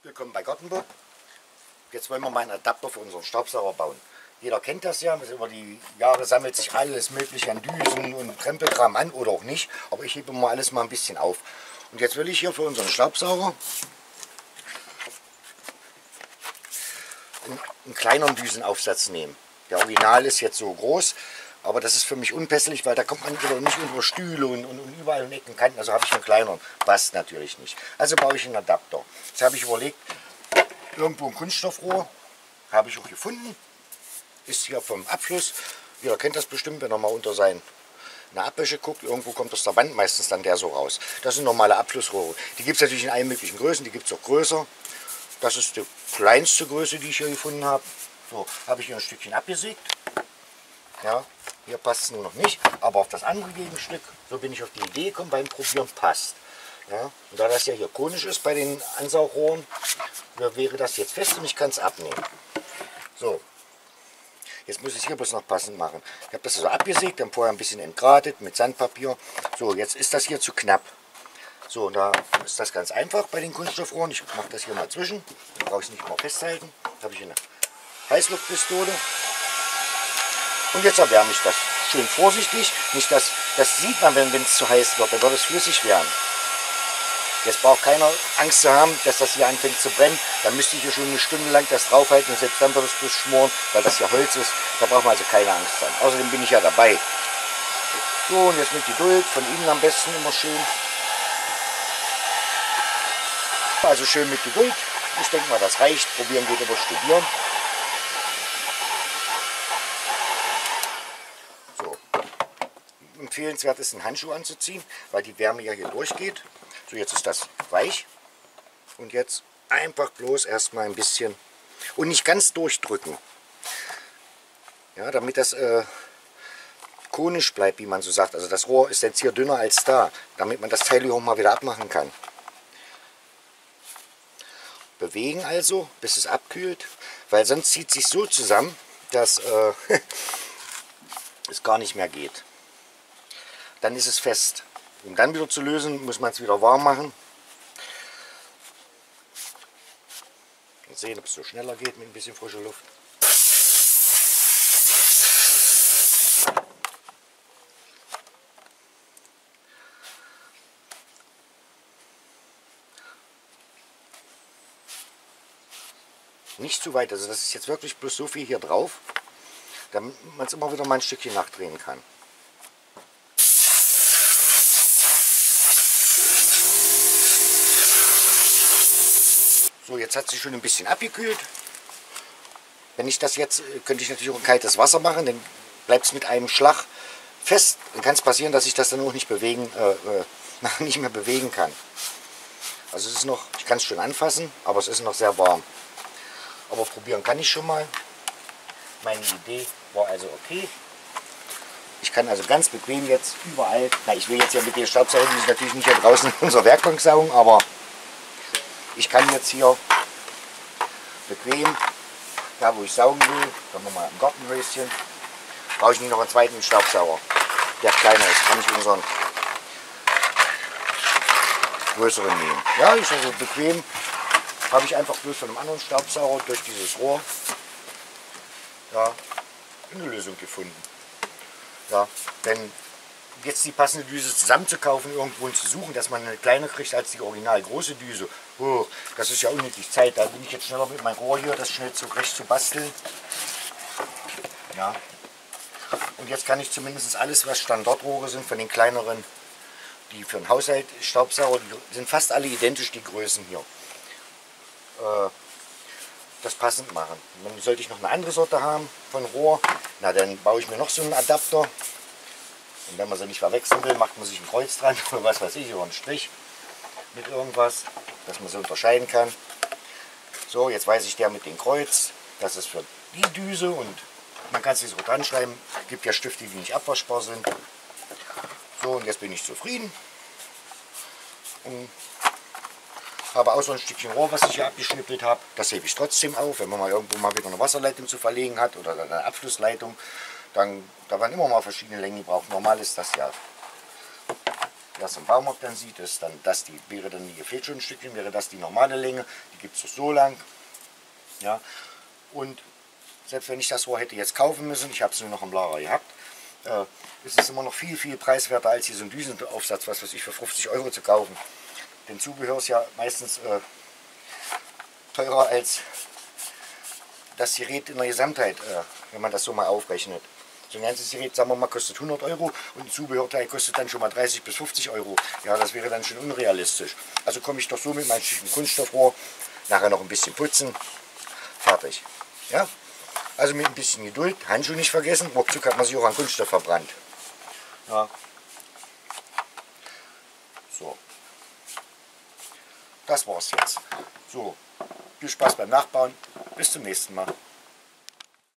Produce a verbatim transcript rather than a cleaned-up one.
Willkommen bei Gartenbob. Jetzt wollen wir mal einen Adapter für unseren Staubsauger bauen. Jeder kennt das ja, über die Jahre sammelt sich alles mögliche an Düsen und Krempelkram an oder auch nicht. Aber ich hebe mal alles mal ein bisschen auf. Und jetzt will ich hier für unseren Staubsauger einen, einen kleineren Düsenaufsatz nehmen. Der Original ist jetzt so groß, aber das ist für mich unpässlich, weil da kommt man nicht unter Stühle und, und, und überall in Ecken Kanten. Also habe ich einen kleineren. Passt natürlich nicht. Also baue ich einen Adapter. Jetzt habe ich überlegt, irgendwo ein Kunststoffrohr, habe ich auch gefunden. Ist hier vom Abfluss. Jeder kennt das bestimmt, wenn er mal unter seine Abwäsche guckt. Irgendwo kommt aus der Wand meistens dann der so raus. Das sind normale Abflussrohre. Die gibt es natürlich in allen möglichen Größen. Die gibt es auch größer. Das ist die kleinste Größe, die ich hier gefunden habe. So, habe ich hier ein Stückchen abgesägt. Ja, hier passt es nur noch nicht. Aber auf das andere Gegenstück, so bin ich auf die Idee gekommen, beim Probieren passt. Ja, und da das ja hier konisch ist bei den Ansaugrohren, wäre das jetzt fest und ich kann es abnehmen. So, jetzt muss ich es hier bloß noch passend machen. Ich habe das so abgesägt, dann vorher ein bisschen entgratet mit Sandpapier. So, jetzt ist das hier zu knapp. So, da ist das ganz einfach bei den Kunststoffrohren. Ich mache das hier mal zwischen, dann brauche ich es nicht immer festhalten. Da habe ich eine Heißluftpistole. Und jetzt erwärme ich das schön vorsichtig. Nicht, dass das sieht man, wenn es zu heiß wird, dann wird es flüssig werden. Jetzt braucht keiner Angst zu haben, dass das hier anfängt zu brennen. Dann müsste ich hier schon eine Stunde lang das draufhalten und selbst dann wird es bloß schmoren, weil das hier Holz ist. Da braucht man also keine Angst haben. Außerdem bin ich ja dabei. So, und jetzt mit Geduld, von innen am besten immer schön. Also schön mit Geduld. Ich denke mal, das reicht. Probieren geht über Studieren. So. Empfehlenswert ist, einen Handschuh anzuziehen, weil die Wärme ja hier durchgeht. So, jetzt ist das weich und jetzt einfach bloß erstmal ein bisschen und nicht ganz durchdrücken, ja, damit das äh, konisch bleibt, wie man so sagt. Also das Rohr ist jetzt hier dünner als da, damit man das Teil hier auch mal wieder abmachen kann. Bewegen also, bis es abkühlt, weil sonst zieht es sich so zusammen, dass äh, es gar nicht mehr geht. Dann ist es fest. Um dann wieder zu lösen, muss man es wieder warm machen. Mal sehen, ob es so schneller geht mit ein bisschen frischer Luft. Nicht zu weit, also das ist jetzt wirklich bloß so viel hier drauf, damit man es immer wieder mal ein Stückchen nachdrehen kann. So, jetzt hat sie schon ein bisschen abgekühlt. Wenn ich das jetzt, könnte ich natürlich auch ein kaltes Wasser machen, dann bleibt es mit einem Schlag fest. Dann kann es passieren, dass ich das dann auch nicht bewegen, äh, nicht mehr bewegen kann. Also es ist noch, ich kann es schon anfassen, aber es ist noch sehr warm. Aber probieren kann ich schon mal. Meine Idee war also okay. Ich kann also ganz bequem jetzt überall, na ich will jetzt ja mit der Staubsauger natürlich nicht hier draußen in unserer Werkbank saugen, aber ich kann jetzt hier bequem, da wo ich saugen will, dann machen wir im Gartenhäuschen, brauche ich nicht noch einen zweiten Staubsauger, der kleiner ist, kann ich unseren größeren nehmen. Ja, ist also bequem, habe ich einfach bloß von einem anderen Staubsauger durch dieses Rohr ja, eine Lösung gefunden. Ja, denn jetzt die passende Düse zusammenzukaufen, irgendwo zu suchen, dass man eine kleine kriegt als die original große Düse. Oh, das ist ja unnötig Zeit. Da bin ich jetzt schneller mit meinem Rohr hier, das schnell zurecht zu basteln. Ja. Und jetzt kann ich zumindest alles, was Standardrohre sind, von den kleineren, die für den Haushalt Staubsauger, die sind fast alle identisch, die Größen hier. Äh, das passend machen. Dann sollte ich noch eine andere Sorte haben von Rohr, na dann baue ich mir noch so einen Adapter. Und wenn man sie nicht verwechseln will, macht man sich ein Kreuz dran oder was weiß ich, oder einen Strich mit irgendwas, dass man sie unterscheiden kann. So, jetzt weiß ich der mit dem Kreuz, das ist für die Düse und man kann es sich so dran schreiben. Es gibt ja Stifte, die nicht abwaschbar sind. So, und jetzt bin ich zufrieden. Und habe auch so ein Stückchen Rohr, was ich hier abgeschnippelt habe. Das hebe ich trotzdem auf, wenn man mal irgendwo mal wieder eine Wasserleitung zu verlegen hat oder eine Abflussleitung. Dann, da werden immer mal verschiedene Längen gebraucht. Normal ist das ja wer es im Baumarkt dann sieht, ist dann das, die wäre dann, hier fehlt schon ein Stückchen, wäre das die normale Länge, die gibt es so lang. Ja, und selbst wenn ich das Rohr hätte jetzt kaufen müssen, ich habe es nur noch im Lager gehabt, äh, ist es immer noch viel, viel preiswerter als hier so ein Düsenaufsatz, was weiß ich, für fünfzig Euro zu kaufen. Denn Zubehör ist ja meistens äh, teurer als das Gerät in der Gesamtheit, äh, wenn man das so mal aufrechnet. So ein ganzes Gerät, sagen wir mal, kostet hundert Euro und ein Zubehörteil kostet dann schon mal dreißig bis fünfzig Euro. Ja, das wäre dann schon unrealistisch. Also komme ich doch so mit meinem schicken Kunststoffrohr, nachher noch ein bisschen putzen, fertig. Ja? Also mit ein bisschen Geduld, Handschuhe nicht vergessen, ruckzuck hat man sich auch an Kunststoff verbrannt. Ja. So. Das war's jetzt. So, viel Spaß beim Nachbauen. Bis zum nächsten Mal.